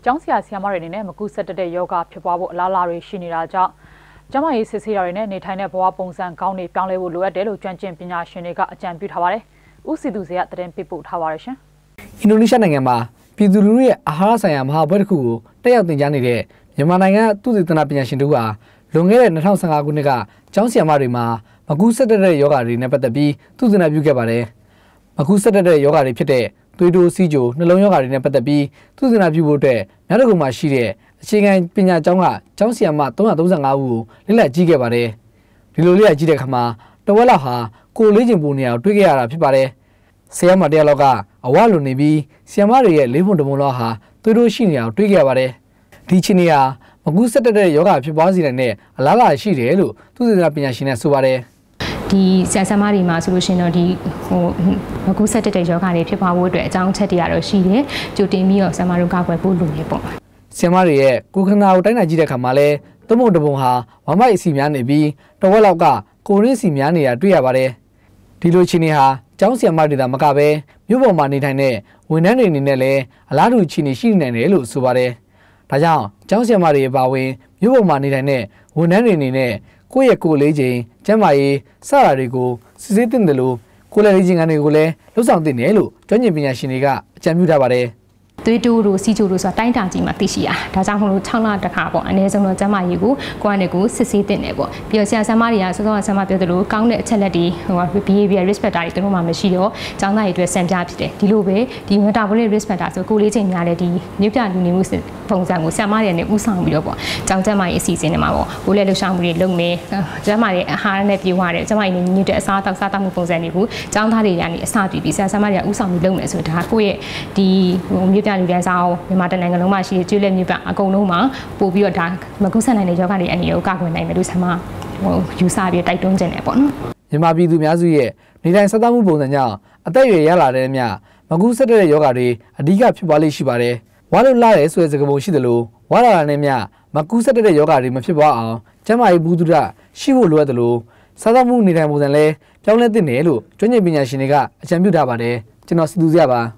ကျောင်းဆရာဆရာမတွေအနေနဲ့မကူးဆက်တဲ့ယောဂဖြစ်ပွားဖို့အလားအလာတွေရှိနေတာကြောင့်ကျမရေးစစ်ဆေးတာတွေနဲ့နေထိုင်တဲ့ဘဝပုံစံကောင်းတွေပြောင်းလဲဖို့လိုအပ်တယ်လို့ကျွမ်းကျင်ပညာရှင်တွေကအကြံပြုထားပါတယ်။ဦးစီသူစေကသတင်းပေးပို့ထားပါတယ်ရှင်။အင်ဒိုနီးရှားနိုင်ငံမှာပြည်သူလူထုရဲ့အာဟာရဆိုင်ရာမဟာဘွဲတစ်ခုကိုတက်ရောက်သင်ကြားနေတဲ့မြန်မာနိုင်ငံသုတေသနပညာရှင်တို့ကလွန်ခဲ့တဲ့2015ခုနှစ်ကကျောင်းဆရာမတွေမှာမကူးဆက်တဲ့ယောဂတွေနဲ့ပတ်သက်ပြီးသုတေသနပြုခဲ့ပါတယ်။မကူးဆက်တဲ့ယောဂတွေဖြစ်တဲ့သွေးတိုးစီးကြိုနှလုံးရောဂါတွေနဲ့ပတ်သက်ပြီးသုတေသနပြုဖို့အတွက်မြောက်ဒဂုံမှာရှိတဲ့အခြေခံပညာကျောင်းကကျောင်းဆရာမ335ဦးကိုလေ့လာကြည့်ခဲ့ပါတယ်။ဒီလိုလေ့လာကြည့်တဲ့အခါမှာတဝက်လောက်ဟာကိုယ်လေးကျင်ပူနေအောင်တွေးခဲ့ရတာဖြစ်ပါတယ်။ဆရာမတရားလောက်ကအဝလွန်နေပြီးဆရာမတွေရဲ့လေးပုံတပုံလောက်ဟာသွေးတိုးရှိနေအောင်တွေးခဲ့ရပါတယ်။ဒီချင်းတွေကမကူးဆက်တဲ့ယောဂဖြစ်ပွားစေတဲ့အလားအလာရှိတယ်လို့သုတေသနပညာရှင်တွေဆိုပါတယ်။ဒီဆရာဆရာမတွေမှာဆိုလို့ရှိရင်တော့ဒီမကူးဆက်တဲ့ယောဂတွေဖြစ်ပွားဖို့အတွက်အကြောင်းချက်တွေကတော့ရှိတယ်။ကြိုတင်ပြီးတော့ဆရာမတို့ကာကွယ်ဖို့လိုနေပေါ့။ဆရာမတွေရဲ့ကိုယ်ခန္ဓာကိုတိုင်းတာကြည့်တဲ့အခါမှာလဲသုံးပုံတစ်ပုံဟာဝမ်းမိုက်အစီများနေပြီးတဝက်လောက်ကကိုရင်းစီများနေတာတွေ့ရပါတယ်။ဒီလိုအခြေအနေဟာကျောင်းဆရာမတွေသာမကပဲမြို့ပေါ်မှာနေထိုင်တဲ့ဝန်ထမ်းတွေအနေနဲ့လည်းအလားတူအခြေအနေရှိနေတယ်လို့ဆိုပါတယ်။ဒါကြောင့်ကျောင်းဆရာမတွေအပါအဝင်မြို့ပေါ်မှာနေထိုင်တဲ့ဝန်ထမ်းတွေအနေနဲ့ကိုယ့်ရဲ့ကိုယ်လေးချိန်ကျန်းမာရေးစတာတွေကိုစစ်ဆေးသင့်တယ်လို့ကိုယ်လက်လေးချိန်ကနေကိုလည်းလှုပ်ဆောင်သင့်တယ်လို့ကျွမ်းကျင်ပညာရှင်တွေကအကြံပြုထားပါတယ်။သွေးတိုးတို့စီချိုတို့ဆိုတာတိုင်းတာကြီးမှာသိရှိရဒါကြောင့်မလို့6လတစ်ခါပေါ့အနည်းဆုံးတော့ကျန်းမာရေးကိုကိုယ့်အနေကိုစစ်ဆေးတင်တယ်ပေါ့ပြီးတော့ဆရာဆရာမတွေကစောစောဆရာမပြောသလိုကောင်းတဲ့အချက်လက်တွေbehavior risk factor တွေတို့မှမရှိတော့ကျောင်းသားတွေအတွက်စံပြဖြစ်တယ်ဒီလိုပဲဒီ metabolic risk factor ဆိုကိုလေးချိန်များတဲ့ဒီမြို့ပြလူနေမှုပုံစံကိုဆရာမတွေနဲ့ဥဆောင်ပြီးတော့ပေါ့ကျောင်းကျန်းမာရေးအစီအစဉ်တွေမှာပေါ့ဘိုးလက်လှူရှာမှုတွေလုပ်မယ်ကျန်းမာရေးအာဟာရနဲ့ပြေဝတယ်ကျန်းမာရေးနဲ့ညှိတဲ့အစားအသောက်စားသောက်မှုပုံစံတွေကိုကျောင်းသားတွေကနေအစပြုပြီးဆရာဆရာမတွေကဥဆောင်ပြီးလုပ်မယ်ဆိုတော့ဒါကိုယ့်ရဲ့ဒီမြို့ပြလူတွေစားအောင်မြန်မာတနိုင်ငံလုံးမှာရှိတဲ့ကျွေးလက်မြို့ပြအကုန်လုံးမှာပို့ပြီးတော့ဒါမကူးဆက်နိုင်တဲ့ယောဂတွေအနေနဲ့ကာကွယ်နိုင်မယ်လို့ဆရာမယူဆပြီးတိုက်တွန်းခြင်းတယ်ပေါ့နော်မြန်မာပြည်သူများစုရဲ့နေထိုင်စားသောက်မှုပုံစံကြောင့်အသက်အရွယ်ရလာတဲ့မြမကူးဆက်တဲ့ယောဂတွေအဓိကဖြစ်ပွားလိမ့်ရှိပါတယ်ဝါလို့လာတဲ့ဆိုတဲ့စကားပုံရှိတယ်လို့ဝါလာတဲ့မြမကူးဆက်တဲ့ယောဂတွေမဖြစ်ပွားအောင်ကျန်းမာရေးဘူးတုဒရှိဖို့လိုအပ်တယ်လို့စားသောက်မှုနေထိုင်ပုံစံလဲပြောင်းလဲသင့်တယ်လို့ကျွမ်းကျင်ပညာရှင်တွေကအကြံပြုထားပါတယ်ကျွန်တော်စီသူစရပါ